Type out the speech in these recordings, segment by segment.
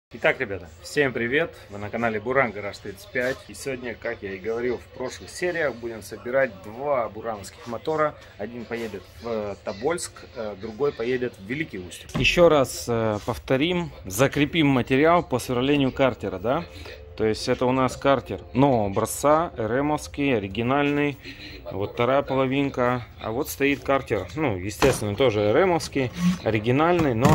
Итак, ребята, всем привет! Вы на канале Буран Гараж 35. И сегодня, как я и говорил в прошлых сериях, будем собирать два бурановских мотора. Один поедет в Тобольск, другой поедет в Великий Устюг. Еще раз повторим, закрепим материал по сверлению картера, да? То есть это у нас картер нового образца, РМовский, оригинальный. Вот вторая половинка. А вот стоит картер, ну, естественно, тоже РМовский, оригинальный, но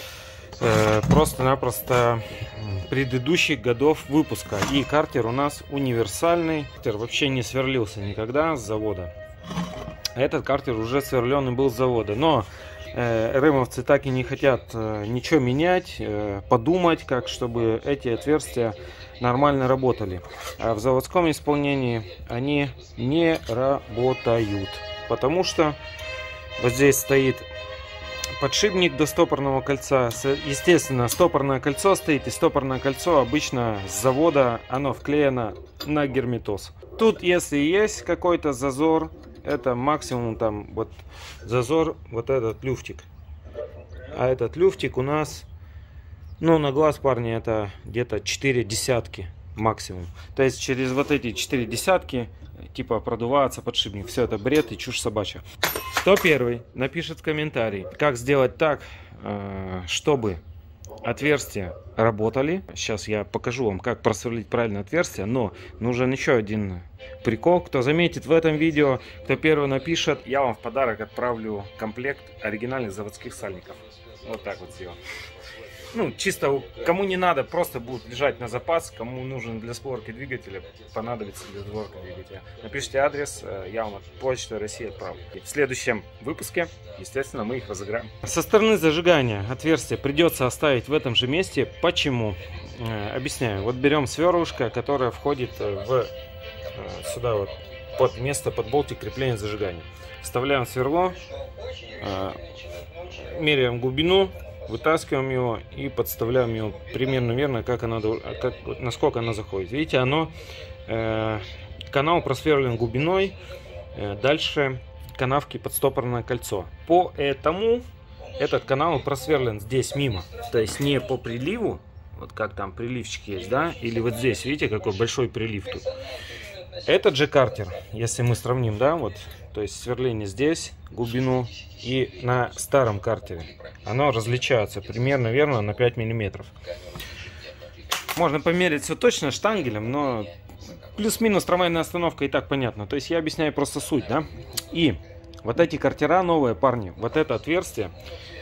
просто-напросто предыдущих годов выпуска. И картер у нас универсальный. Картер вообще не сверлился никогда с завода. Этот картер уже сверленный был с завода. Но РМовцы так и не хотят ничего менять, подумать, как чтобы эти отверстия нормально работали. А в заводском исполнении они не работают. Потому что вот здесь стоит подшипник до стопорного кольца. Естественно, стопорное кольцо стоит, и стопорное кольцо обычно с завода, оно вклеено на герметоз. Тут, если есть какой-то зазор, это максимум там вот зазор, вот этот люфтик. А этот люфтик у нас, ну, на глаз, парни, это где-то 4 десятки максимум. То есть через вот эти 4 десятки типа продувается подшипник. Все это бред и чушь собачья. Кто первый напишет в комментарии, как сделать так, чтобы отверстия работали. Сейчас я покажу вам, как просверлить правильно отверстие. Но нужен еще один прикол. Кто заметит в этом видео, кто первый напишет, я вам в подарок отправлю комплект оригинальных заводских сальников. Вот так вот сделал. Ну, чисто кому не надо, просто будут лежать на запас. Кому нужен для сборки двигателя, понадобится для сборки двигателя. Напишите адрес, я вам от Почты России отправлю. И в следующем выпуске, естественно, мы их разыграем. Со стороны зажигания отверстие придется оставить в этом же месте. Почему? Объясняю. Вот берем сверлышко, которое входит сюда вот под место, под болтик крепления зажигания. Вставляем сверло, меряем глубину, вытаскиваем его и подставляем его примерно верно, насколько оно заходит. Видите, канал просверлен глубиной, дальше канавки под стопорное кольцо. Поэтому этот канал просверлен здесь мимо, то есть не по приливу, вот как там приливчик есть, да, или вот здесь, видите, какой большой прилив тут. Этот же картер, если мы сравним, да, вот, то есть сверление здесь, глубину, и на старом картере, оно различается примерно верно на 5 миллиметров. Можно померить все точно штангелем, но плюс-минус трамвайная остановка и так понятно. То есть я объясняю просто суть, да. И вот эти картера новые, парни, вот это отверстие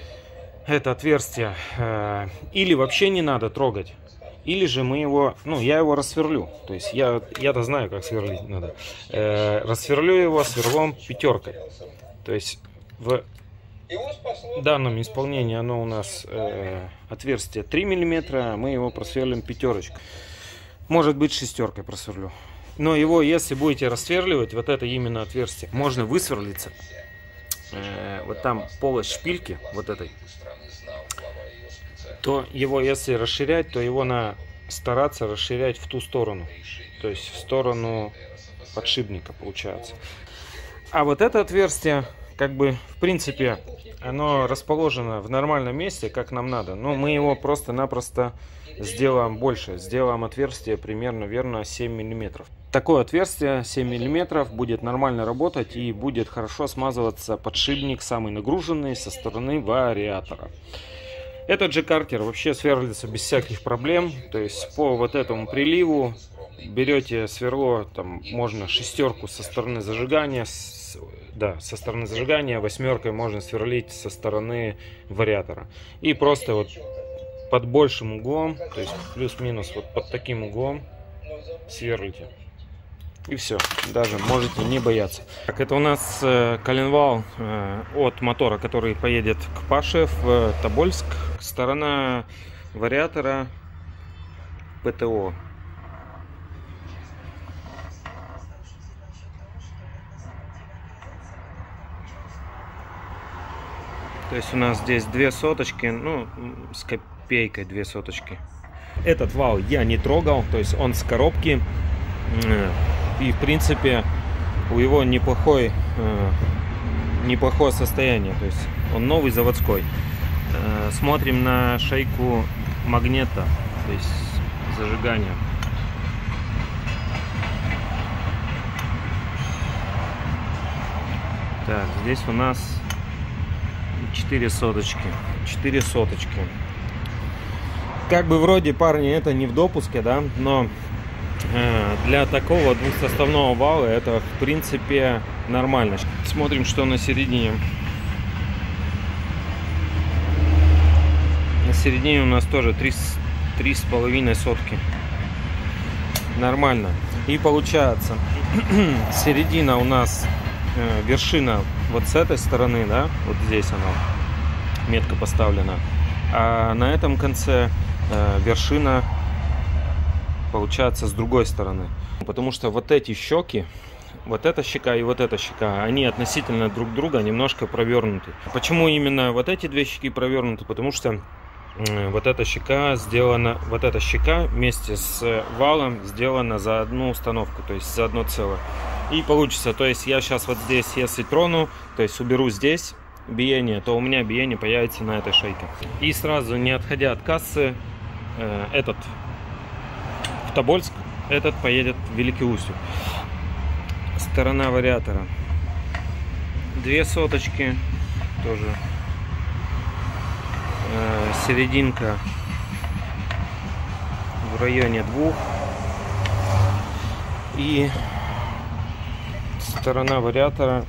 или вообще не надо трогать, или же мы его, ну, я его рассверлю. То есть я-то знаю, как сверлить надо. Рассверлю его сверлом пятеркой. То есть в данном исполнении оно у нас отверстие 3 мм, мы его просверлим пятерочкой. Может быть, шестеркой просверлю. Но его, если будете рассверливать, вот это именно отверстие, можно высверлиться. Вот там полость шпильки, вот этой, то его, если расширять, то его надо стараться расширять в ту сторону. То есть в сторону подшипника получается. А вот это отверстие, как бы, в принципе, оно расположено в нормальном месте, как нам надо. Но мы его просто-напросто сделаем больше. Сделаем отверстие примерно верно 7 мм. Такое отверстие 7 мм будет нормально работать и будет хорошо смазываться подшипник, самый нагруженный, со стороны вариатора. Этот же картер вообще сверлится без всяких проблем. То есть по вот этому приливу берете сверло, там можно шестерку со стороны зажигания, со стороны зажигания, восьмеркой можно сверлить со стороны вариатора. И просто вот под большим углом, то есть плюс-минус вот под таким углом сверлите. И все, даже можете не бояться. Так, это у нас коленвал от мотора, который поедет к Паше в Тобольск. Сторона вариатора ПТО. То есть у нас здесь 2 соточки, ну, с копейкой 2 соточки. Этот вал я не трогал, то есть он с коробки. И в принципе у него неплохое состояние, то есть он новый, заводской. Смотрим на шейку магнита. то есть зажигание. Так, здесь у нас 4 соточки. 4 соточки. Как бы вроде, парни, это не в допуске, да, но для такого двухсоставного вала это в принципе нормально. Смотрим, что на середине. На середине у нас тоже 3,5 сотки. Нормально. И получается, середина у нас, вершина вот с этой стороны, да, вот здесь она, метка поставлена. А на этом конце вершина получается с другой стороны. Потому что вот эти щеки, вот эта щека и вот эта щека, они относительно друг друга немножко провернуты. Почему именно вот эти две щеки провернуты? Потому что вот эта щека сделана, вот эта щека вместе с валом сделана за одну установку, то есть за одно целое. И получится, то есть я сейчас вот здесь, если трону, то есть уберу здесь биение, то у меня биение появится на этой шейке. И сразу, не отходя от кассы, этот в Тобольск, этот поедет в Великий Устюг. Сторона вариатора 2 соточки тоже. Серединка в районе 2. И сторона вариатора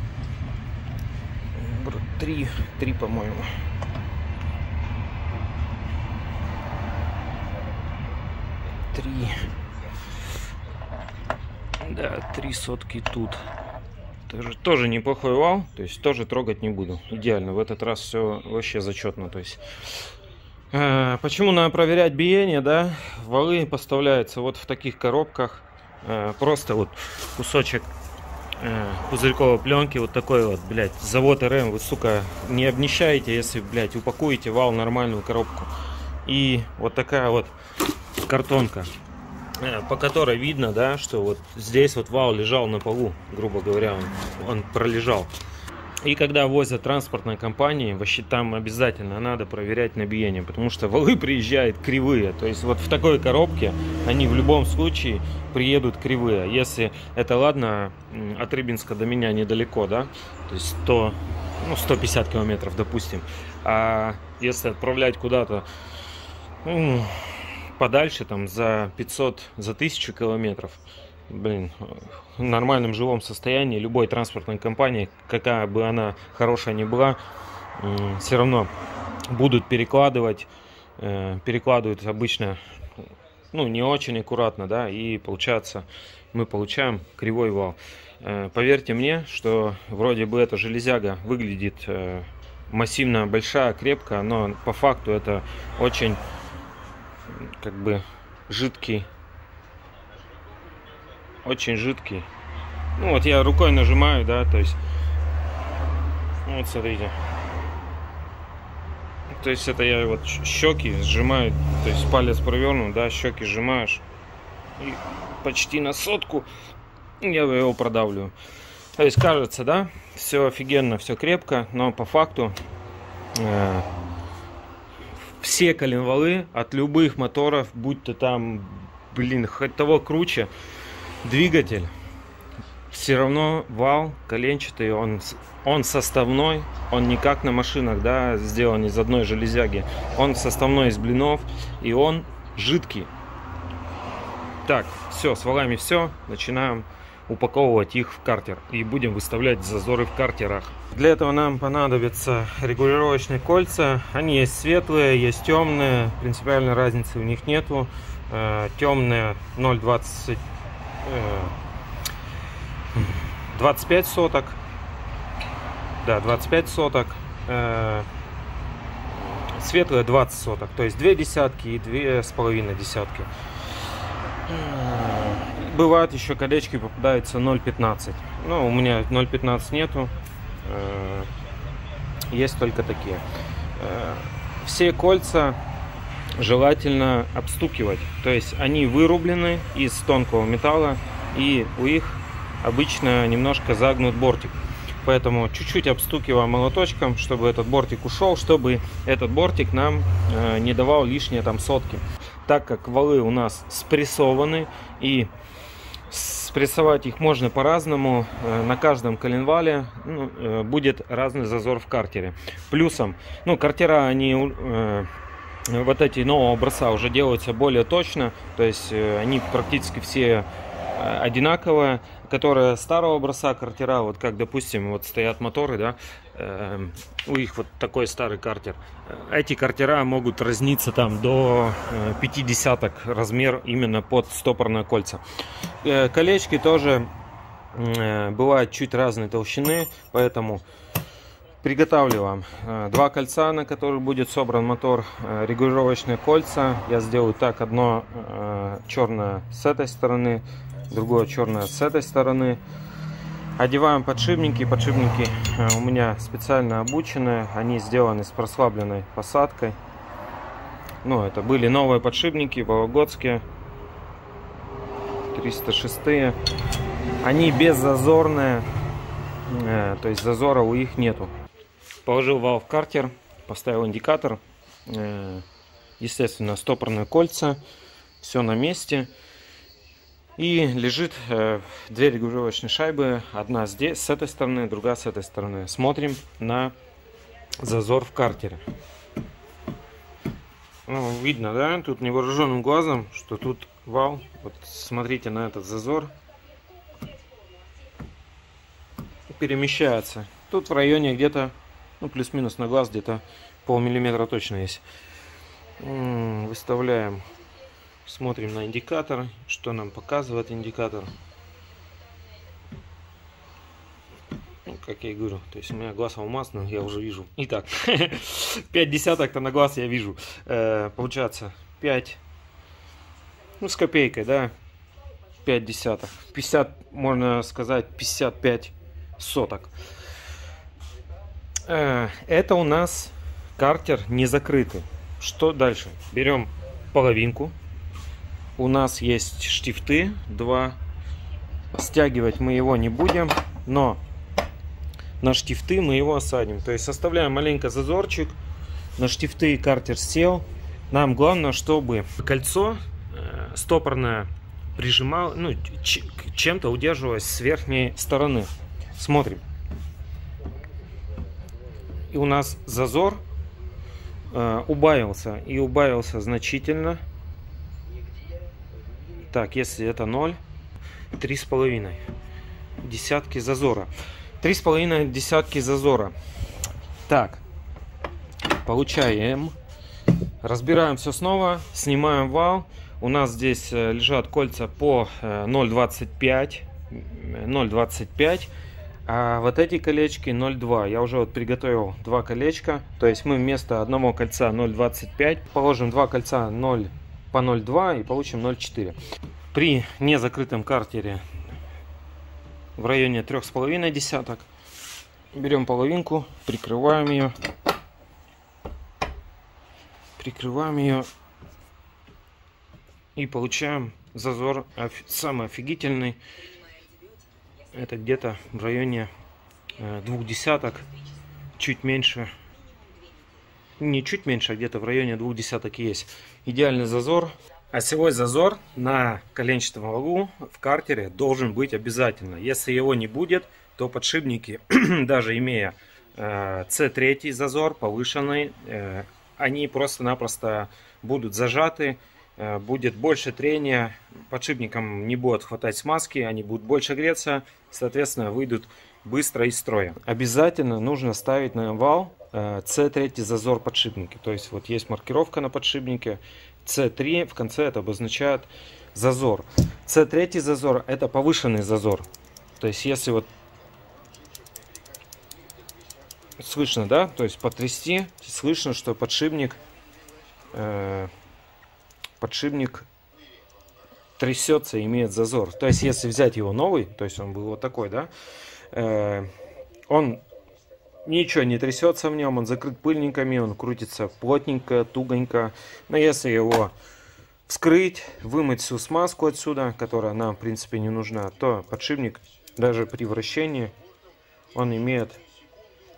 3, по-моему. 3. Да, 3 сотки тут. Тоже неплохой вал, то есть тоже трогать не буду. Идеально, в этот раз все вообще зачетно. То есть почему надо проверять биение, да? Валы поставляются вот в таких коробках. Просто вот кусочек пузырьковой пленки, вот такой вот, блядь, завод РМ. Вы, сука, не обнищаете, если, блядь, упакуете вал в нормальную коробку. И вот такая вот картонка, по которой видно, да, что вот здесь вот вал лежал на полу, грубо говоря, он пролежал. И когда возят транспортной компании, вообще там обязательно надо проверять на биение, потому что валы приезжают кривые. То есть вот в такой коробке они в любом случае приедут кривые. Если это, ладно, от Рыбинска до меня недалеко, да, то есть 150 километров, допустим. А если отправлять куда-то подальше, там за 500, за 1000 километров, блин, в нормальном живом состоянии любой транспортной компании, какая бы она хорошая ни была, все равно будут перекладывать, перекладывают обычно, не очень аккуратно, да, и получается, мы получаем кривой вал. Поверьте мне, что вроде бы эта железяга выглядит массивно большая, крепкая, но по факту это очень, как бы, жидкий. Очень жидкий. Вот я рукой нажимаю, да, то есть, вот смотрите. То есть это я вот щеки сжимаю, то есть палец провернут, да, щеки сжимаешь. И почти на сотку я его продавливаю. То есть кажется, да, все офигенно, все крепко, но по факту все коленвалы от любых моторов, будь то там, блин, хоть того круче, двигатель, все равно вал коленчатый, он составной, он не как на машинах, да, сделан из одной железяги, он составной из блинов, и он жидкий. Так, все, с валами все, начинаем упаковывать их в картер и будем выставлять зазоры в картерах. Для этого нам понадобятся регулировочные кольца. Они есть светлые, есть темные, принципиальной разницы у них нету. Темные 0,20 25 соток, да, 25 соток, светлые 20 соток, то есть 2 десятки и 2,5 десятки. Бывают еще колечки, попадаются 0,15, но у меня 0,15 нету, есть только такие. Все кольца желательно обстукивать, то есть они вырублены из тонкого металла, и у них обычно немножко загнут бортик, поэтому чуть-чуть обстукиваем молоточком, чтобы этот бортик ушел, чтобы этот бортик нам не давал лишние там сотки. так как валы у нас спрессованы, и спрессовать их можно по-разному, на каждом коленвале будет разный зазор в картере. Плюсом, картера, они вот эти нового образца уже делаются более точно, то есть они практически все одинаковые. Которые старого образца картера, вот как, допустим, вот стоят моторы, да, у них вот такой старый картер. Эти картера могут разниться там до 0,5 размер именно под стопорные кольца. Колечки тоже бывают чуть разной толщины, поэтому приготавливаем 2 кольца, на которых будет собран мотор, регулировочные кольца. Я сделаю так: одно черное с этой стороны, другое черное с этой стороны. Одеваем подшипники. Подшипники у меня специально обученные, они сделаны с прослабленной посадкой. Это были новые подшипники вологодские, 306. Они беззазорные, то есть зазора у них нету. Положил вал в картер, поставил индикатор, естественно, стопорные кольца, все на месте. И лежит 2 регулировочные шайбы, одна здесь с этой стороны, другая с этой стороны. Смотрим на зазор в картере. Видно, да, тут невооруженным глазом, что тут вал. Вот смотрите на этот зазор. Перемещается. Тут в районе где-то, плюс-минус на глаз, где-то полмиллиметра точно есть. Выставляем. Смотрим на индикатор, что нам показывает индикатор. Как я и говорю, то есть у меня глаз алмазный, я уже вижу. Итак, 5 десяток-то на глаз я вижу. Получается 5, с копейкой, да, 5 десяток. 50, можно сказать, 55 соток. Это у нас картер не закрытый. Что дальше? Берем половинку. У нас есть штифты 2. Стягивать мы его не будем, но на штифты мы его осадим. То есть оставляем маленько зазорчик. На штифты картер сел. Нам главное, чтобы кольцо стопорное прижимал, чем-то удерживалось с верхней стороны. Смотрим. И у нас зазор убавился. И убавился значительно. Так, если это 0, 3,5 десятки зазора. 3,5 десятки зазора. Так, получаем. Разбираем все снова. Снимаем вал. У нас здесь лежат кольца по 0,25. 0,25. А вот эти колечки 0,2. Я уже приготовил 2 колечка. То есть мы вместо одного кольца 0,25 положим 2 кольца 0 по 0,2 и получим 0,4. При незакрытом картере в районе 3,5 десяток. Берем половинку, прикрываем ее. И получаем зазор самый офигительный. Это где-то в районе 2 десяток, чуть меньше. Не чуть меньше, а где-то в районе 2 десяток есть. Идеальный зазор. Осевой зазор на коленчатом валу в картере должен быть обязательно. Если его не будет, то подшипники, даже имея C3 зазор повышенный, они просто-напросто будут зажаты, будет больше трения, подшипникам не будет хватать смазки, они будут больше греться, соответственно, выйдут быстро из строя. Обязательно нужно ставить на вал C3 зазор подшипники. То есть вот есть маркировка на подшипнике C3, в конце это обозначает зазор. C3 зазор — это повышенный зазор. То есть если вот слышно, да, то есть потрясти, слышно, что подшипник трясется и имеет зазор. То есть если взять его новый, то есть он был вот такой, да, он ничего не трясется в нем, он закрыт пыльниками, он крутится плотненько, тугонько. Но если его вскрыть, вымыть всю смазку отсюда, которая нам в принципе не нужна, то подшипник даже при вращении он имеет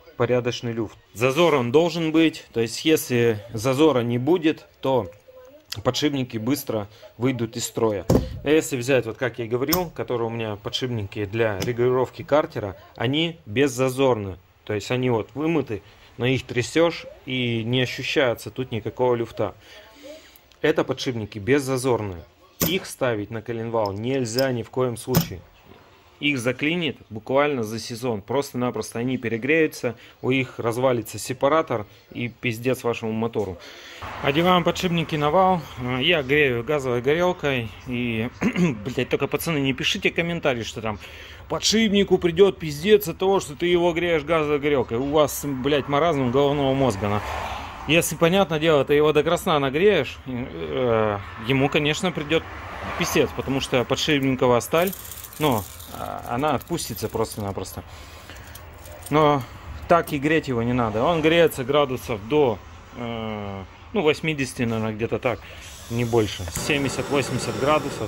порядочный люфт. Зазор он должен быть, то есть если зазора не будет, то подшипники быстро выйдут из строя. А если взять, вот как я и говорил, которые у меня подшипники для регулировки картера, они беззазорны. То есть они вот вымыты, но их трясешь и не ощущается тут никакого люфта. Это подшипники беззазорные. Их ставить на коленвал нельзя ни в коем случае. Их заклинит буквально за сезон. Просто-напросто они перегреются, у них развалится сепаратор и пиздец вашему мотору. Одеваем подшипники на вал. Я грею газовой горелкой. И, блять, только пацаны, не пишите комментарии, что там подшипнику придет пиздец от того, что ты его греешь газовой горелкой. У вас, блять, маразм головного мозга. Если, понятное дело, ты его до красна нагреешь, ему, конечно, придет пиздец, потому что подшипниковая сталь, но она отпустится просто-напросто. Но так и греть его не надо. Он греется градусов до 80, наверное, где-то так, не больше. 70-80 градусов.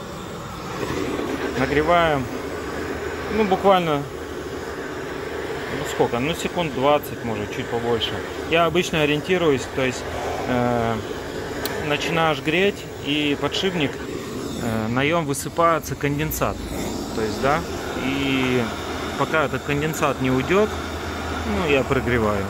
Нагреваем. Ну, буквально, сколько? Ну, секунд 20, может, чуть побольше. Я обычно ориентируюсь, то есть начинаешь греть, и подшипник, на нем высыпается конденсат. То есть, да, и пока этот конденсат не уйдет, ну, я прогреваю.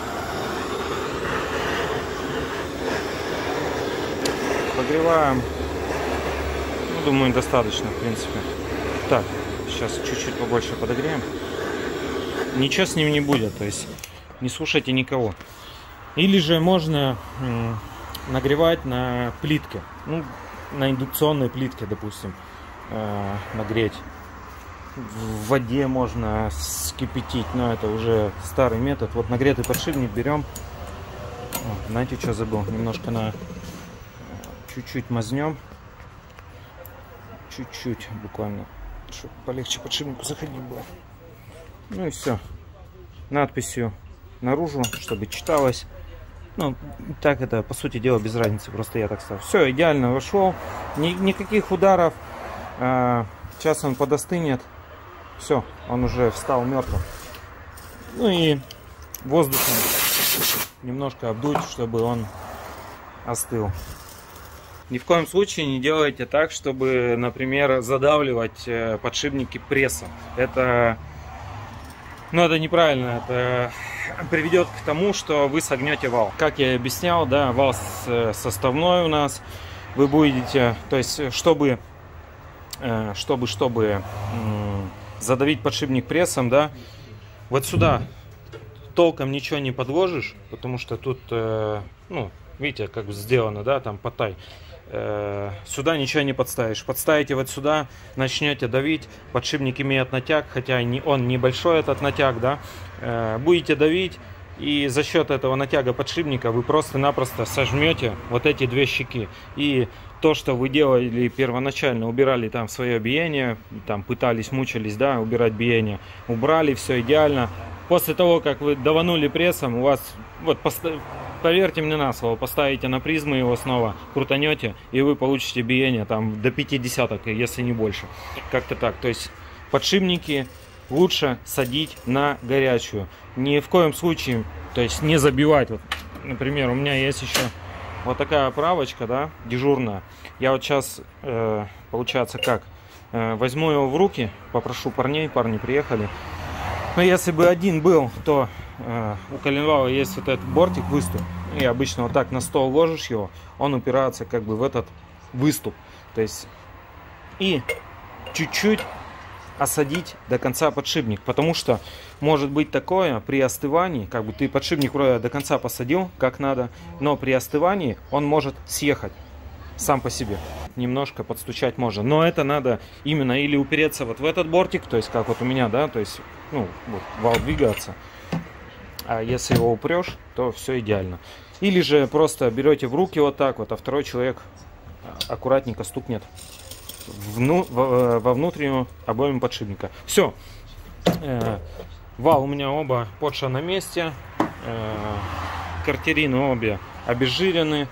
Прогреваем, ну, думаю, достаточно, в принципе. Так, сейчас чуть-чуть побольше подогреем. Ничего с ним не будет, то есть не слушайте никого. Или же можно нагревать на плитке, ну, на индукционной плитке, допустим, нагреть. В воде можно скипятить, но это уже старый метод. Вот нагретый подшипник берем. О, знаете, что забыл? Немножко на чуть-чуть мазнем. Чуть-чуть, буквально, чтобы полегче подшипнику заходить было. Ну и все. Надписью наружу, чтобы читалось. Ну, так это, по сути дела, без разницы. Просто я так ставлю. Все, идеально вошел. Никаких ударов. Сейчас он подостынет. Все, он уже встал мертвым. Ну и воздухом немножко обдуть, чтобы он остыл. Ни в коем случае не делайте так, чтобы, например, задавливать подшипники прессом. Это неправильно. Это приведет к тому, что вы согнете вал. Как я и объяснял, да, вал составной у нас. Вы будете, то есть, чтобы задавить подшипник прессом, да, вот сюда толком ничего не подложишь, потому что тут, ну, видите, как сделано, да, там потай. Сюда ничего не подставишь. Подставите вот сюда, начнете давить. Подшипник имеет натяг, хотя он небольшой, этот натяг, да. Будете давить, и за счет этого натяга подшипника вы просто-напросто сожмете вот эти две щеки. И то, что вы делали первоначально, убирали там свое биение, там пытались, мучились, да, убирать биение, убрали, все идеально. После того, как вы даванули прессом, у вас, вот, поверьте мне на слово, поставите на призму его снова, крутанете, и вы получите биение там до 50, если не больше. Как-то так. То есть подшипники лучше садить на горячую. Ни в коем случае, то есть не забивать. Вот, например, у меня есть еще вот такая оправочка, да, дежурная. Я вот сейчас, получается, как, возьму его в руки, попрошу парни приехали. Но если бы один был, то у коленвала есть вот этот бортик, выступ. И обычно вот так на стол ложишь его, он упирается как бы в этот выступ. То есть и чуть-чуть осадить до конца подшипник. Потому что может быть такое при остывании, как бы ты подшипник вроде до конца посадил как надо, но при остывании он может съехать сам по себе. Немножко подстучать можно. Но это надо именно или упереться вот в этот бортик, то есть как вот у меня, да, то есть, ну, вот, вал двигается. А если его упрешь, то все идеально. Или же просто берете в руки вот так вот, а второй человек аккуратненько стукнет во внутреннюю обойму подшипника. Все. Вал у меня оба подша на месте. Картерины обе обезжирены.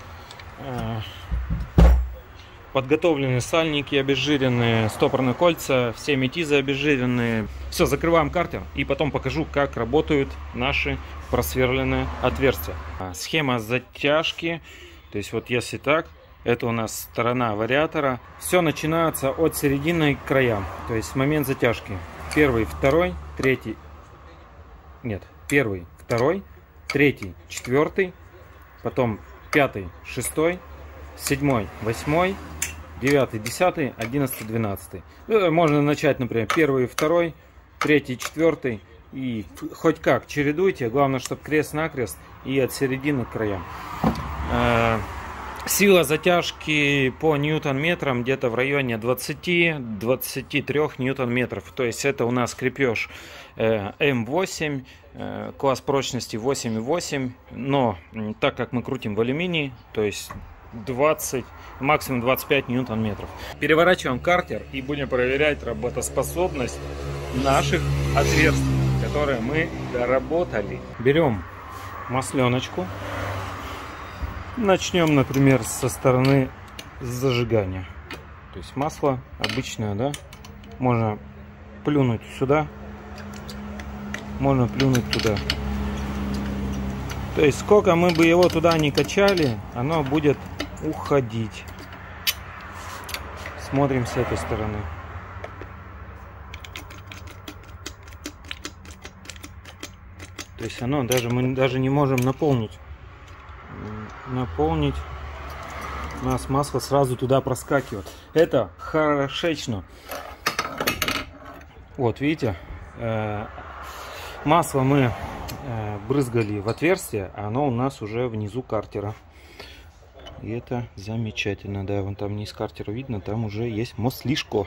Подготовлены сальники обезжиренные, стопорные кольца, все метизы обезжиренные. Все, закрываем картер и потом покажу, как работают наши просверленные отверстия. Схема затяжки, то есть вот если так, Это у нас сторона вариатора. Все начинается от середины к краям. То есть момент затяжки. Первый, второй, третий. Нет, первый, второй, третий, четвертый. Потом пятый, шестой, седьмой, восьмой, девятый, десятый, 11, 12. Можно начать, например, первый, второй, третий, четвертый. И хоть как чередуйте. Главное, чтобы крест-накрест и от середины к краям. Сила затяжки по ньютон-метрам где-то в районе 20-23 ньютон-метров. То есть это у нас крепеж М8, класс прочности 8,8. Но так как мы крутим в алюминий, то есть 20, максимум 25 ньютон-метров. Переворачиваем картер и будем проверять работоспособность наших отверстий, которые мы доработали. Берем масленочку. Начнем, например, со стороны зажигания. То есть масло обычное, да? Можно плюнуть сюда, можно плюнуть туда. То есть сколько мы бы его туда не качали, оно будет уходить. Смотрим с этой стороны. То есть оно даже мы даже не можем наполнить. У нас масло сразу туда проскакивает. Это хорошечно. Вот видите, масло мы брызгали в отверстие, а оно у нас уже внизу картера. И это замечательно. Да, вон там низ картера видно, там уже есть маслишко.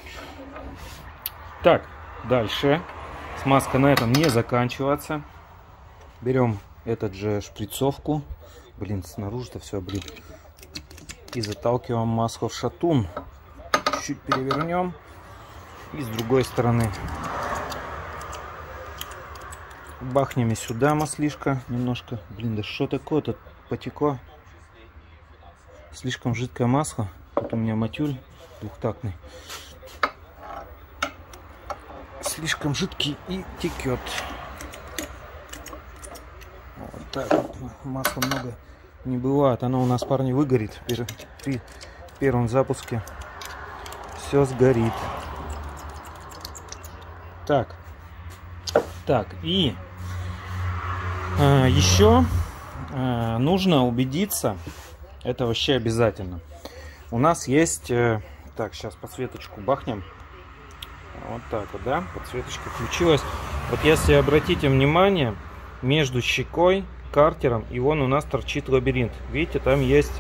Так, дальше. Смазка на этом не заканчивается. Берем этот же шприцовку. Блин, снаружи-то все, блин. И заталкиваем масло в шатун. Чуть перевернем. И с другой стороны. Бахнем и сюда маслишко немножко. Блин, да что такое-то потекло? Слишком жидкое масло. Тут у меня матюль двухтактный. Слишком жидкий и текет. Вот так вот. Масла много не бывает. Оно у нас, парни, выгорит при первом запуске. Все сгорит. Так. И еще нужно убедиться, это вообще обязательно. У нас есть... так, сейчас подсветочку бахнем. Вот так вот, да? Подсветочка включилась. Вот если обратите внимание, между щекой, картером, и вон у нас торчит лабиринт. Видите, там есть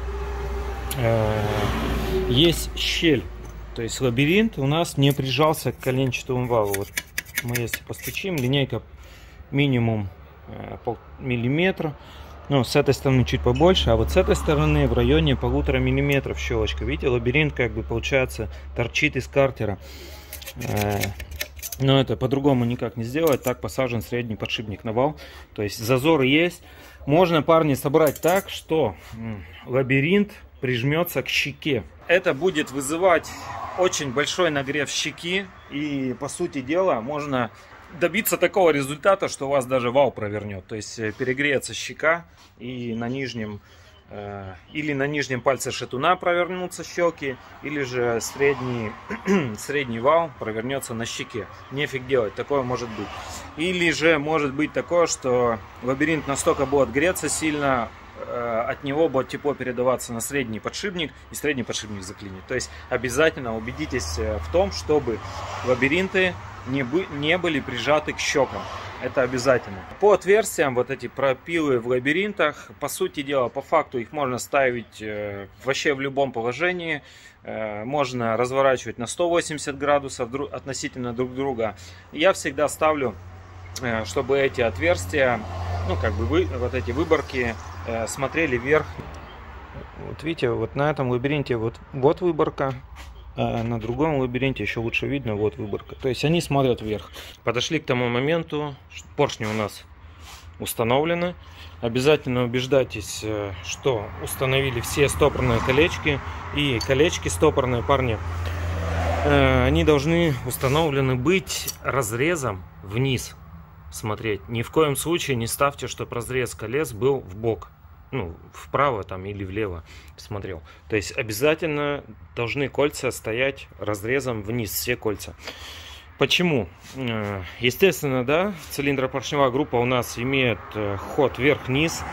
щель. То есть лабиринт у нас не прижался к коленчатому валу. Вот мы если постучим, линейка минимум полмиллиметра. Ну, с этой стороны чуть побольше, а вот с этой стороны в районе 1,5 миллиметра щелочка. Видите, лабиринт как бы получается торчит из картера. Но это по-другому никак не сделать. Так посажен средний подшипник на вал. То есть зазоры есть. Можно, парни, собрать так, что лабиринт прижмется к щеке. Это будет вызывать очень большой нагрев щеки. И, по сути дела, можно добиться такого результата, что у вас даже вал провернет. То есть перегреется щека, и на нижнем или на нижнем пальце шатуна провернутся щеки, или же средний вал провернется на щеке. Нефиг делать, такое может быть. Или же может быть такое, что лабиринт настолько будет греться сильно, от него будет тепло передаваться на средний подшипник, и средний подшипник заклинит. То есть обязательно убедитесь в том, чтобы лабиринты не были прижаты к щекам. Это обязательно. По отверстиям, вот эти пропилы в лабиринтах, по сути дела, по факту их можно ставить вообще в любом положении. Можно разворачивать на 180 градусов относительно друг друга. Я всегда ставлю, чтобы эти отверстия, ну как бы вот эти выборки смотрели вверх. Вот видите, вот на этом лабиринте вот выборка. А на другом лабиринте еще лучше видно, вот выборка. То есть они смотрят вверх. Подошли к тому моменту, что поршни у нас установлены. Обязательно убеждайтесь, что установили все стопорные колечки. И колечки стопорные, парни, они должны установлены быть разрезом вниз смотреть. Ни в коем случае не ставьте, чтобы разрез колес был в бок. ну, вправо там или влево смотрел. То есть обязательно должны кольца стоять разрезом вниз, все кольца. Почему? Естественно, да, цилиндропоршневая группа у нас имеет ход вверх-вниз.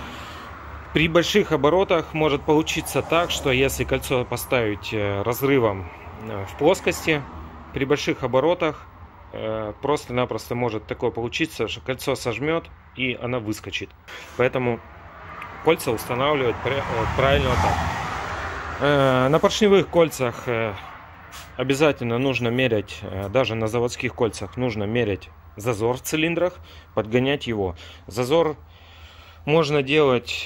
При больших оборотах может получиться так, что если кольцо поставить разрывом в плоскости, при больших оборотах просто-напросто может такое получиться, что кольцо сожмет и она выскочит. Поэтому кольца устанавливать правильно вот так. На поршневых кольцах обязательно нужно мерять, даже на заводских кольцах нужно мерять зазор в цилиндрах, подгонять его. Зазор можно делать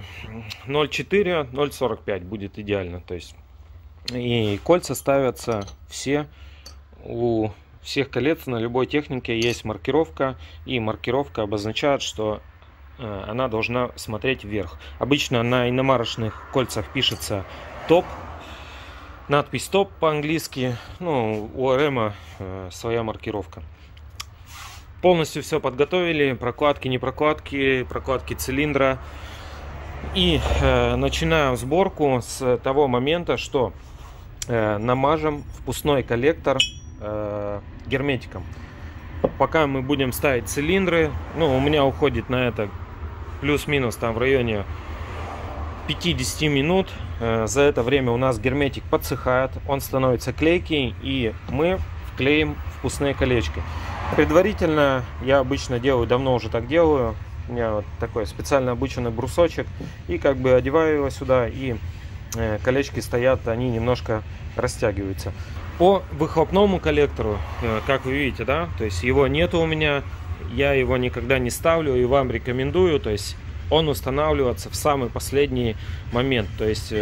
0,4, 0,45 будет идеально. То есть, и кольца ставятся все, у всех колец на любой технике есть маркировка, и маркировка обозначает, что она должна смотреть вверх. Обычно на иномарочных кольцах пишется топ, надпись топ по-английски. Ну, у РМ своя маркировка. Полностью все подготовили, прокладки, не прокладки, прокладки цилиндра. И начинаем сборку с того момента, что намажем впускной коллектор герметиком. Пока мы будем ставить цилиндры, ну, у меня уходит на это плюс-минус там в районе 5-10 минут. За это время у нас герметик подсыхает, он становится клейкий, и мы вклеим впускные колечки. Предварительно я обычно делаю, давно уже так делаю, у меня вот такой специально обученный брусочек, и как бы одеваю его сюда, и колечки стоят, они немножко растягиваются. По выхлопному коллектору, как вы видите, да, то есть его нету у меня, я его никогда не ставлю и вам рекомендую, то есть он устанавливается в самый последний момент. То есть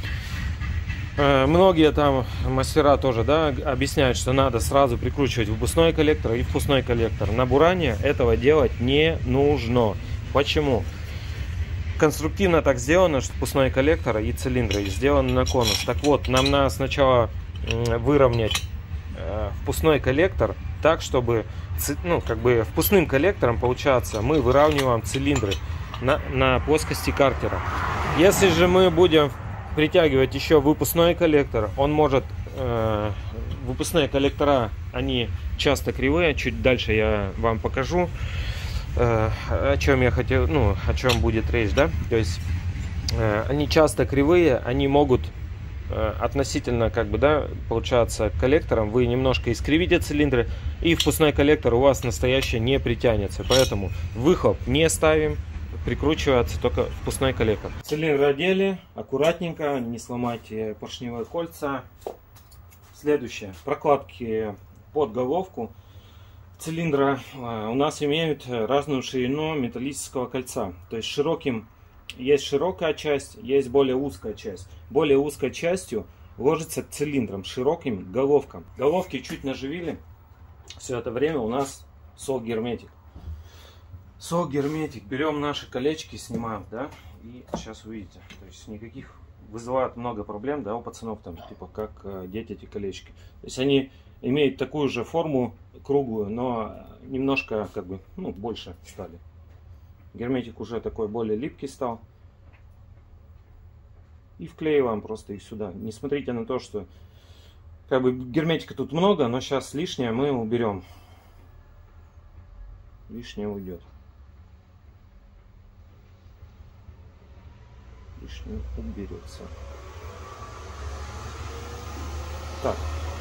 многие там мастера тоже, да, объясняют, что надо сразу прикручивать выпускной коллектор и впускной коллектор. На буране этого делать не нужно. Почему? Конструктивно так сделано, что впускной коллектор и цилиндры сделаны на конус. Так вот, нам надо сначала выровнять впускной коллектор так, чтобы, ну, как бы впускным коллектором, получается, мы выравниваем цилиндры на плоскости картера. Если же мы будем притягивать еще выпускной коллектор, он может, выпускные коллектора, они часто кривые, чуть дальше я вам покажу, о чем я хотел, ну, о чем будет речь, да, то есть они часто кривые, они могут относительно, как бы, да, получается, коллектором вы немножко искривите цилиндры, и впускной коллектор у вас настоящий не притянется, поэтому выхлоп не ставим, прикручивается только впускной коллектор. Цилиндры одели, аккуратненько, не сломайте поршневые кольца. Следующее, прокладки под головку цилиндра у нас имеют разную ширину металлического кольца, то есть широким есть широкая часть, есть более узкая часть. Более узкой частью ложится к цилиндрам, широким головкам. Головки чуть наживили. Все это время у нас сол-герметик. Сол-герметик. Берем наши колечки, снимаем, да, и сейчас увидите. То есть никаких, вызывает много проблем, да, у пацанов там, типа, как деть эти колечки. То есть они имеют такую же форму круглую, но немножко, как бы, ну, больше стали. Герметик уже такой более липкий стал. И вклеиваем просто их сюда. Не смотрите на то, что как бы герметика тут много, но сейчас лишнее мы уберем. Лишнее уйдет. Лишнее уберется. Так.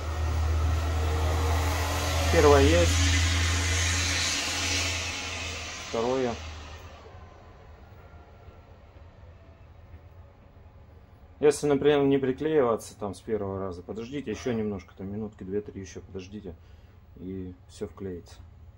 Первое есть. Второе. Если, например, не приклеиваться там с первого раза, подождите еще немножко, там минутки 2-3 еще подождите, и все вклеится.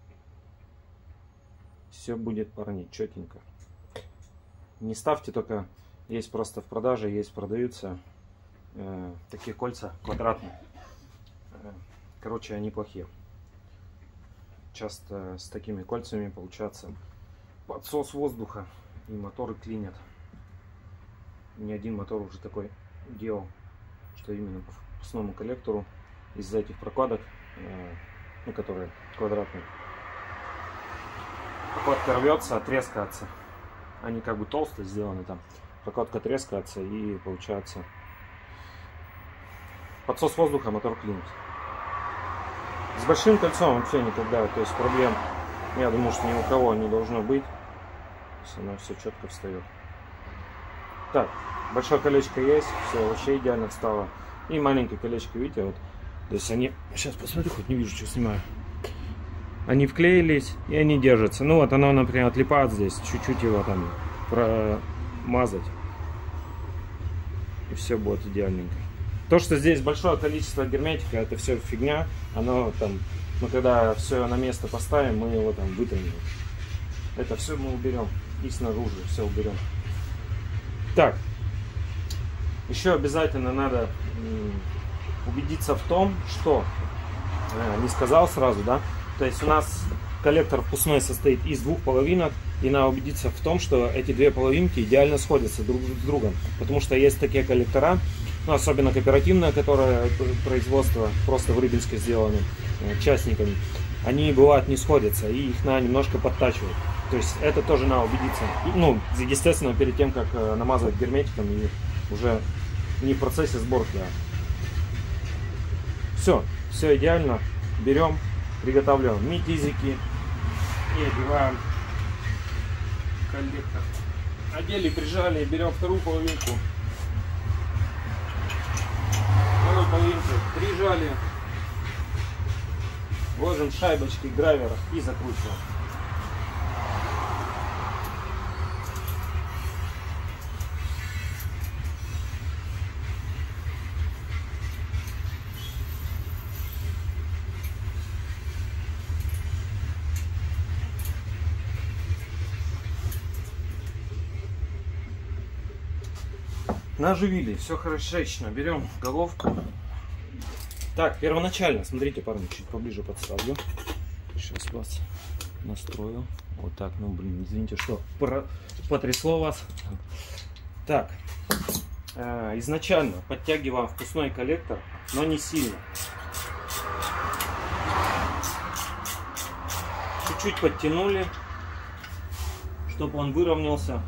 Все будет, парни, четенько. Не ставьте только, есть просто в продаже, есть продаются такие кольца квадратные. Короче, они плохие. Часто с такими кольцами получается подсос воздуха, и моторы клинят. Ни один мотор уже такой делал, что именно по впускному коллектору из-за этих прокладок, ну, которые квадратные, прокладка рвется, отрезкается. они как бы толстые сделаны, там прокладка трескается и получается подсос воздуха, мотор клинит. С большим кольцом вообще никогда, то есть проблем, я думаю, что ни у кого не должно быть, если оно все четко встает. Так, большое колечко есть, все вообще идеально встало. И маленькое колечко, видите, вот. То есть они, сейчас посмотрю, хоть не вижу, что снимаю. Они вклеились и они держатся. Ну вот оно, например, отлипает здесь, чуть-чуть его там промазать. И все будет идеальненько. То, что здесь большое количество герметика, это все фигня. Оно там, мы когда все на место поставим, мы его там вытрем. Это все мы уберем. И снаружи все уберем. Так. Еще обязательно надо убедиться в том, что... Не сказал сразу, да? То есть у нас коллектор впускной состоит из двух половинок. И надо убедиться в том, что эти две половинки идеально сходятся друг с другом. Потому что есть такие коллектора, ну, особенно кооперативное, которое производство просто в Рыбинске сделано частниками, они бывают не сходятся, и их надо немножко подтачивать. То есть это тоже надо убедиться. Ну, естественно, перед тем, как намазывать герметиком, и уже не в процессе сборки. Все идеально. Берем, приготавливаем митизики и одеваем коллектор. Одели, прижали, берем вторую половинку. Вторую половинку прижали. Ложим шайбочки гравера и закручиваем. Наживили, все хорошечно. Берем головку. Так, первоначально, смотрите, парни, чуть поближе подставлю. Сейчас вас настрою. Вот так, ну блин, извините, что потрясло вас. Так, изначально подтягиваем впускной коллектор, но не сильно. Чуть-чуть подтянули, чтобы он выровнялся.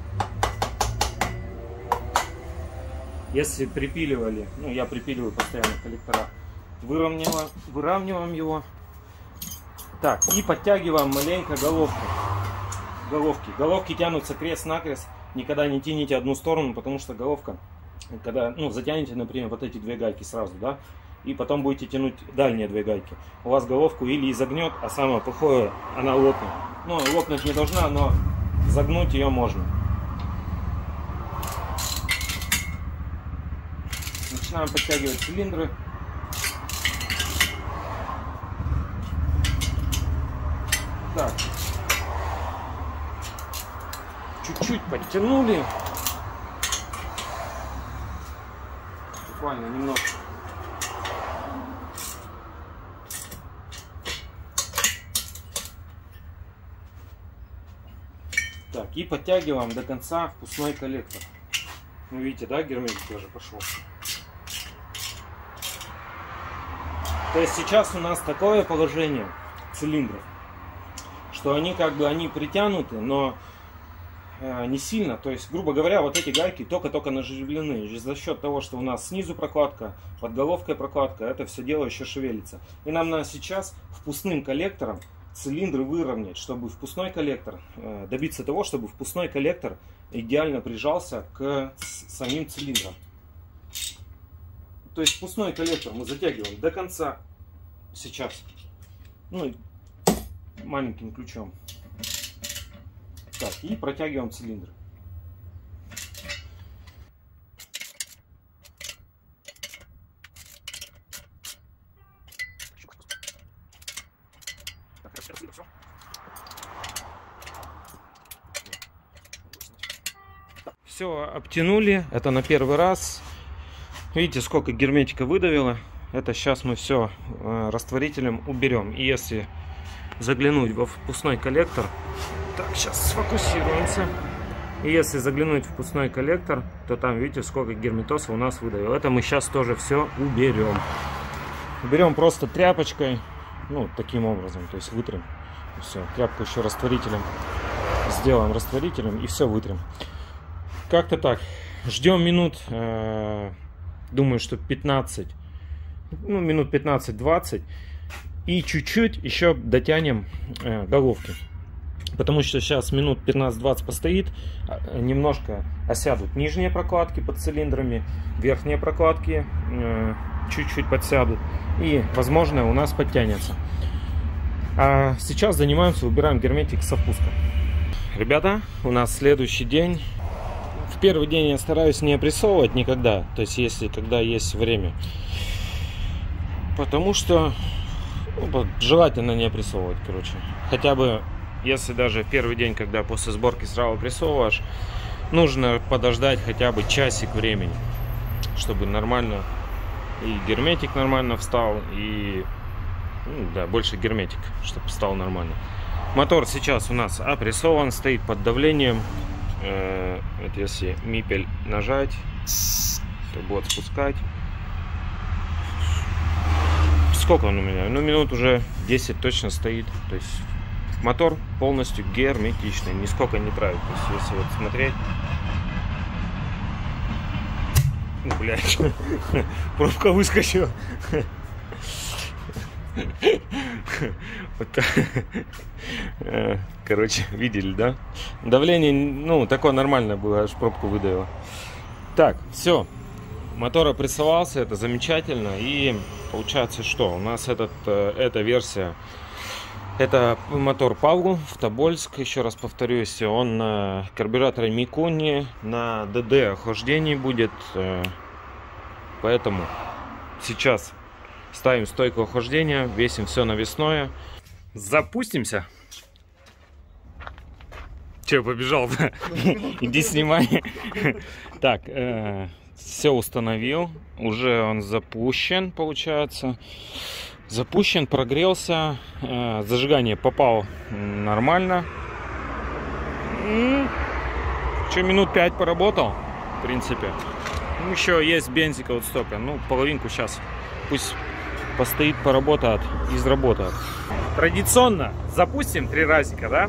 Если припиливали, ну я припиливаю постоянно коллектора, выравниваем его. Так, и подтягиваем маленько головки. Головки тянутся крест-накрест. Никогда не тяните одну сторону, потому что головка, когда, ну, затянете, например, вот эти две гайки сразу, да, и потом будете тянуть дальние две гайки, у вас головку или изогнет, а самое плохое, она лопнет. Ну, лопнуть не должна, но загнуть ее можно. Начинаем подтягивать цилиндры. Так. Чуть-чуть подтянули. Буквально немножко. Так, и подтягиваем до конца впускной коллектор. Ну, видите, да, герметик тоже пошел. То есть сейчас у нас такое положение цилиндров, что они как бы они притянуты, но не сильно. То есть, грубо говоря, вот эти гайки только-только наживлены. За счет того, что у нас снизу прокладка, под головкой прокладка, это все дело еще шевелится. И нам надо сейчас впускным коллектором цилиндры выровнять, чтобы впускной коллектор, добиться того, чтобы впускной коллектор идеально прижался к самим цилиндрам. То есть впускной коллектор мы затягиваем до конца сейчас, ну, маленьким ключом. Так, и протягиваем цилиндры. Все, обтянули, это на первый раз. Видите, сколько герметика выдавило. Это сейчас мы все растворителем уберем. И если заглянуть во впускной коллектор, так, сейчас сфокусируемся. И если заглянуть в впускной коллектор, то там, видите, сколько герметоса у нас выдавило. Это мы сейчас тоже все уберем. Уберем просто тряпочкой, ну, таким образом, то есть вытрем. Все, тряпку еще растворителем сделаем растворителем и все вытрем. Как-то так. Ждем минут, думаю, что 15, ну, минут 15-20. И чуть-чуть еще дотянем головки. Потому что сейчас минут 15-20 постоит, немножко осядут нижние прокладки под цилиндрами, верхние прокладки чуть-чуть подсядут. И, возможно, у нас подтянется. А сейчас занимаемся, убираем герметик со впуска. Ребята, у нас следующий день. В первый день я стараюсь не опрессовывать никогда. То есть, когда есть время. Потому что желательно не опрессовывать, короче. Хотя бы, если даже первый день, когда после сборки сразу опрессовываешь, нужно подождать хотя бы часик времени, чтобы нормально и герметик нормально встал, и да, больше герметик, чтобы встал нормально. Мотор сейчас у нас опрессован, стоит под давлением. Вот если мипель нажать, то будет спускать. Сколько он у меня? Ну, минут уже 10 точно стоит. То есть мотор полностью герметичный, нисколько не травит. То есть если вот смотреть, блять, пробка выскочила. Вот так. Короче, видели, да? Давление, ну, такое нормальное было, аж пробку выдавило. Так, все. Мотор опрессовался, это замечательно. И получается, что у нас эта версия, это мотор Павлу в Тобольск. Еще раз повторюсь, он на карбюраторе Микуни, на ДД охлаждении будет. Поэтому сейчас ставим стойку охлаждения, весим все навесное. Запустимся. Че, побежал? Иди снимай. Так, все установил. Уже он запущен, получается. Запущен, прогрелся. Зажигание попало нормально. Че, минут 5 поработал, в принципе. Еще есть бензика вот столько. Ну, половинку сейчас. Пусть постоит, поработает, изработает. Традиционно запустим 3 разика, да?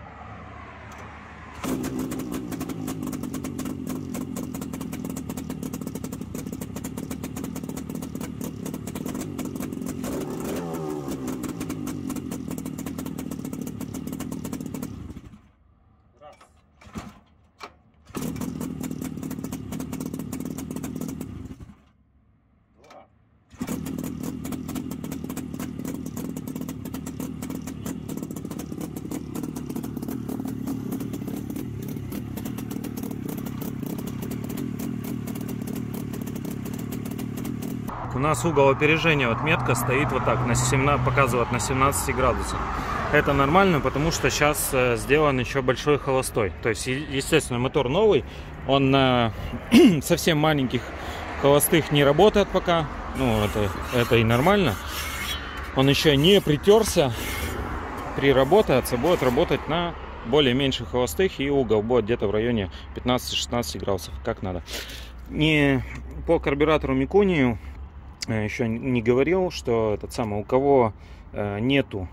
У нас угол опережения, вот метка стоит вот так, на 17, показывает на 17 градусов. Это нормально, потому что сейчас сделан еще большой холостой. То есть, естественно, мотор новый, он на совсем маленьких холостых не работает пока. Ну, это и нормально. Он еще не притерся, приработается, будет работать на более меньших холостых, и угол будет где-то в районе 15-16 градусов, как надо. Не по карбюратору Микунию еще не говорил, что у кого нету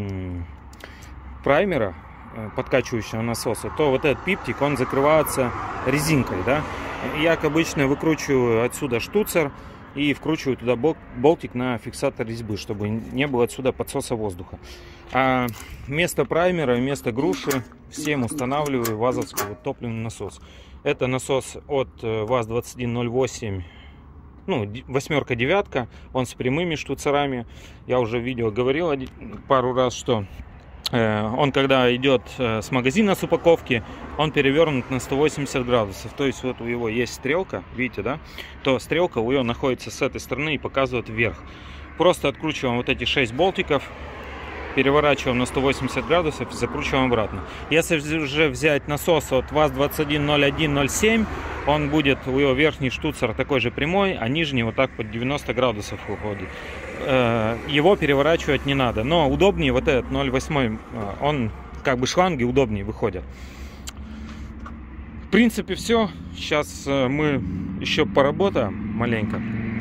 праймера подкачивающего насоса, то вот этот пиптик, он закрывается резинкой, да. Я, как обычно, выкручиваю отсюда штуцер и вкручиваю туда болтик на фиксатор резьбы, чтобы не было отсюда подсоса воздуха. А вместо праймера, вместо груши всем устанавливаю вазовский вот топливный насос. Это насос от ВАЗ-2108. Ну, 8-9, он с прямыми штуцерами. Я уже в видео говорил пару раз, что он, когда идет с магазина с упаковки, он перевернут на 180 градусов. То есть вот у него есть стрелка, видите, да? То стрелка у него находится с этой стороны и показывает вверх. Просто откручиваем вот эти 6 болтиков, переворачиваем на 180 градусов и закручиваем обратно. Если же взять насос от ВАЗ-210107, он будет, у его верхний штуцер такой же прямой, а нижний вот так под 90 градусов уходит. Его переворачивать не надо, но удобнее вот этот 0,8, он как бы шланги удобнее выходят. В принципе все. Сейчас мы еще поработаем маленько,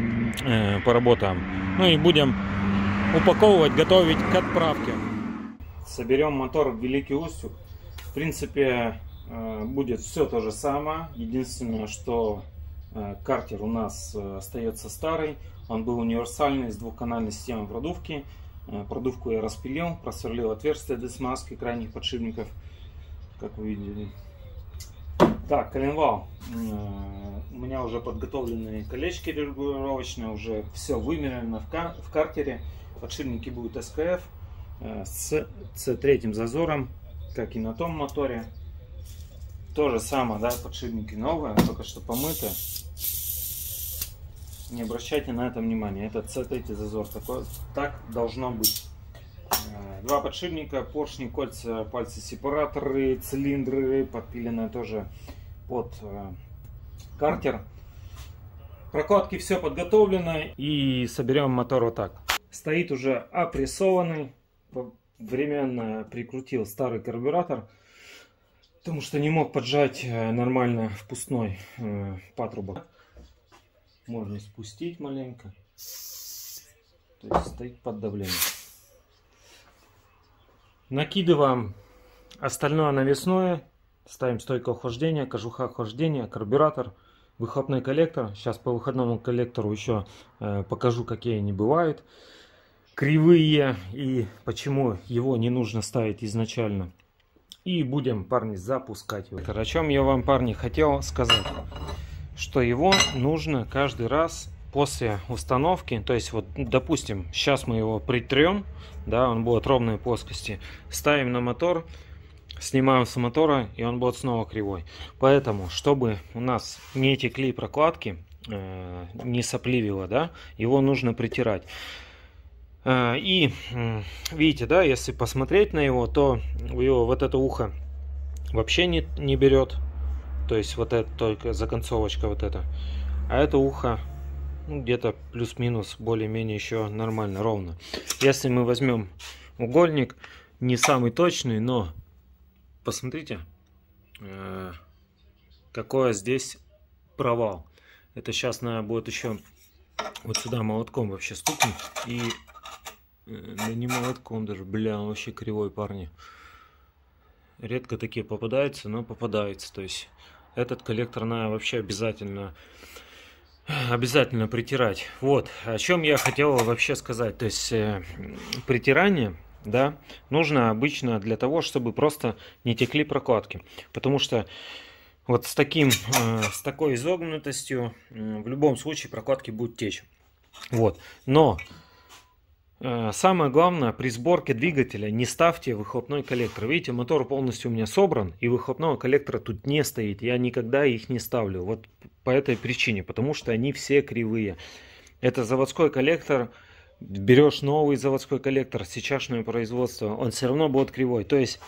ну и будем упаковывать, готовить к отправке. Соберем мотор в Великий Устюг. В принципе, будет все то же самое. Единственное, что картер у нас остается старый. Он был универсальный с двухканальной системой продувки. Продувку я распилил, просверлил отверстия для смазки крайних подшипников, как вы видели. Так, коленвал. У меня уже подготовлены колечки регулировочные, уже все вымерено в картере. Подшипники будут СКФ с C3 зазором, как и на том моторе. То же самое, да, подшипники новые, только что помыты. Не обращайте на это внимания, это C3 зазор, так должно быть. Два подшипника, поршни, кольца, пальцы, сепараторы, цилиндры, подпиленные тоже под картер. Прокладки все подготовлено, и соберем мотор вот так. Стоит уже опрессованный, временно прикрутил старый карбюратор, потому что не мог поджать нормально впускной патрубок. Можно спустить маленько, то есть стоит под давлением. Накидываем остальное навесное, ставим стойку охлаждения, кожуха охлаждения, карбюратор, выхлопной коллектор. Сейчас по выходному коллектору еще покажу, какие они бывают, кривые и почему его не нужно ставить изначально. И будем, парни, запускать его. О чем я вам, парни, хотел сказать, что его нужно каждый раз после установки, то есть вот, допустим, сейчас мы его притрем, да, он будет ровной плоскости, ставим на мотор, снимаем с мотора, и он будет снова кривой. Поэтому, чтобы у нас не текли прокладки, не сопливило, да, его нужно притирать. И видите, да, если посмотреть на его, то его вот это ухо вообще не берет, то есть вот это только законцовочка вот эта, а это ухо где-то плюс-минус более-менее еще нормально, ровно. Если мы возьмем угольник, не самый точный, но посмотрите, какой здесь провал. Это сейчас надо будет еще вот сюда молотком вообще стукнуть. И да не молотком даже, бля, он вообще кривой, парни. Редко такие попадаются, но попадаются. То есть этот коллектор надо вообще обязательно притирать. Вот о чем я хотел вообще сказать. То есть притирание, да, нужно обычно для того, чтобы просто не текли прокладки, потому что вот с такой изогнутостью в любом случае прокладки будут течь. Вот, но самое главное, при сборке двигателя не ставьте выхлопной коллектор. Видите, мотор полностью у меня собран, и выхлопного коллектора тут не стоит. Я никогда их не ставлю. Вот по этой причине, потому что они все кривые. Это заводской коллектор. Берешь новый заводской коллектор, сейчасшнее производство, он все равно будет кривой. То есть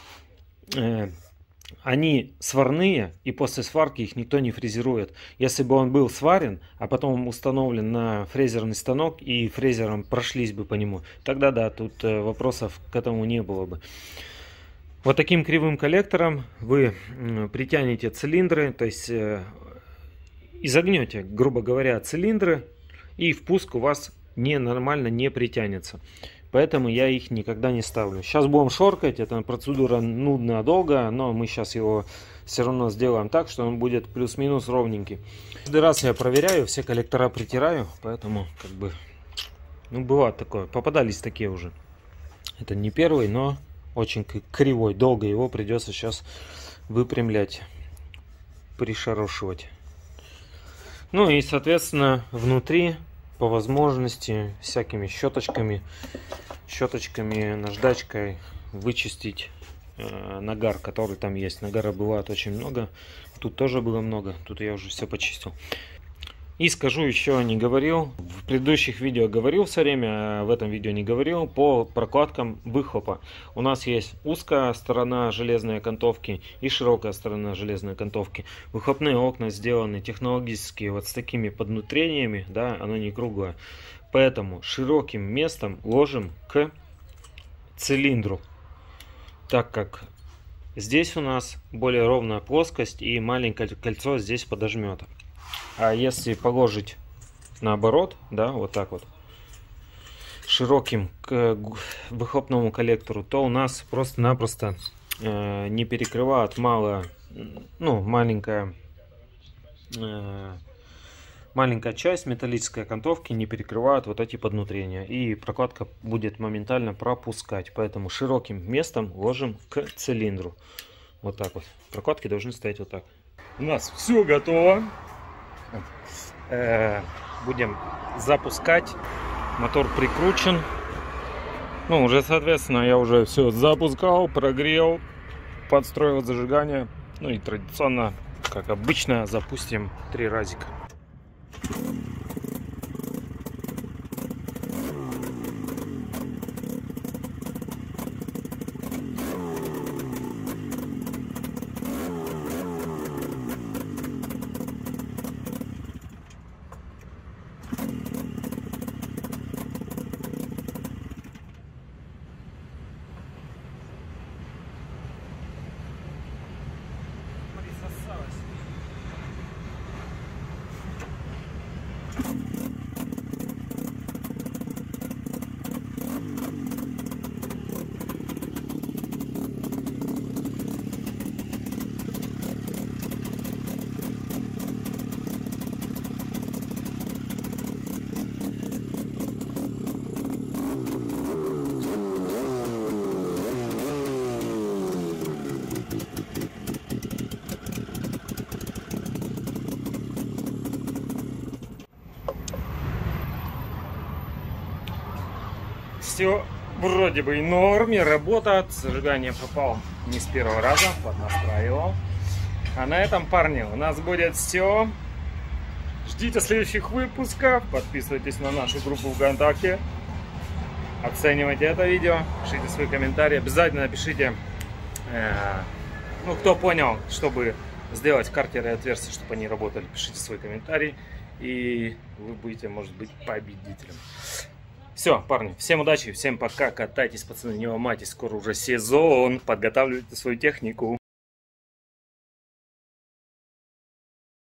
они сварные, и после сварки их никто не фрезерует. Если бы он был сварен, а потом установлен на фрезерный станок и фрезером прошлись бы по нему, тогда да, тут вопросов к этому не было бы. Вот таким кривым коллектором вы притянете цилиндры, то есть изогнете, грубо говоря, цилиндры, и впуск у вас нормально не притянется. Поэтому я их никогда не ставлю. Сейчас будем шоркать. Эта процедура нудная, долгая, но мы сейчас его все равно сделаем так, что он будет плюс-минус ровненький. Каждый раз я проверяю, все коллектора притираю, поэтому как бы, ну, бывает такое. Попадались такие уже. Это не первый, но очень кривой. Долго его придется сейчас выпрямлять, пришорошивать. Ну и, соответственно, внутри по возможности всякими щеточками, наждачкой вычистить нагар, который там есть. Нагара бывает очень много, тут тоже было много, тут я уже все почистил. И скажу еще, не говорил, в предыдущих видео говорил все время, а в этом видео не говорил, по прокладкам выхлопа. У нас есть узкая сторона железной окантовки и широкая сторона железной окантовки. Выхлопные окна сделаны технологически вот с такими поднутрениями, да, оно не круглое. Поэтому широким местом ложим к цилиндру, так как здесь у нас более ровная плоскость и маленькое кольцо здесь подожмет. А если положить наоборот, да, вот так вот, широким к выхлопному коллектору, то у нас просто-напросто не перекрывают маленькая часть металлической окантовки не перекрывают вот эти поднутрения, и прокладка будет моментально пропускать, поэтому широким местом ложим к цилиндру. Вот так вот. Прокладки должны стоять вот так. У нас все готово. Будем запускать. Мотор прикручен. Ну, уже, соответственно, я уже все запускал, прогрел, подстроил зажигание. Ну и традиционно, как обычно, запустим 3 разика. Все вроде бы и норме, работает. Зажигание попал не с первого раза, поднастраивал. А на этом, парни, у нас будет все. Ждите следующих выпусков. Подписывайтесь на нашу группу ВКонтакте. Оценивайте это видео. Пишите свои комментарии. Обязательно напишите, кто понял, чтобы сделать картеры и отверстия, чтобы они работали. Пишите свои комментарии. И вы будете, может быть, победителем. Все, парни, всем удачи, всем пока, катайтесь, пацаны, не ломайтесь, скоро уже сезон, подготавливайте свою технику.